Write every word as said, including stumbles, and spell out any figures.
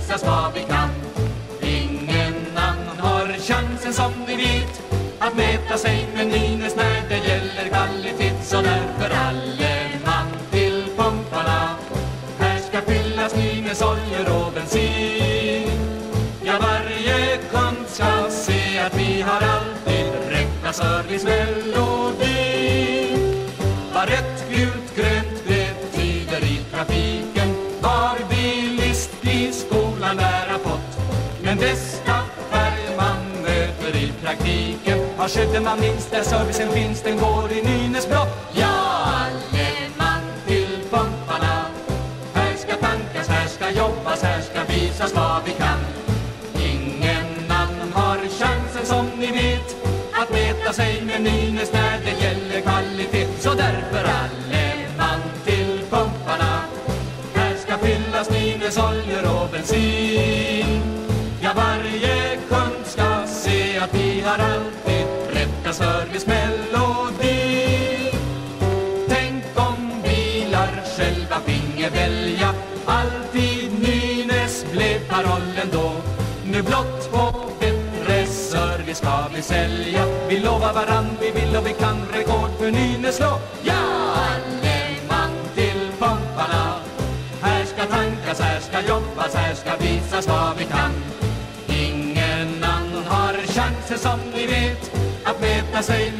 visas vad vi kan. Ingen annan har chansen som ni vet att mäta sig med Nynäs när det gäller kvalitet. Så därför alle man till pumparna. Här ska fyllas Nynäs oljor och bensin. Ja, varje kund ska se att vi har alltid rätta servicemelodi. Vad rött, gult, grönt det betyder i trafiken var bilist i skolan där har fått. Men bästa färg man möter i praktiken har skydden man minst där servicen finns, den går i Nynäs blå. Ja, alle man till pumparna. Här ska tankas, här ska jobbas, här ska visas vad vi kan. Ingen annan har chansen som ni vet att mäta sig med Nynäs när det gäller kvalitet. Så därför alle man till pumparna. Här ska fyllas Nynäs oljor och bensin. Ja, varje kund ska se att vi har alltid rätta servicemelodi. Tänk om bilar själva finge välja, alltid Nynäs blev parollen då. Nu blott och bättre service ska vi sälja. Vi lovar varann, vi vill och vi kan rekord för Nynäs slå. Ja, alle man till pumparna. Här ska tankas, här ska jobbas, här ska visas vad vi kan. Ingen annan har chanser som ni vet att mäta sig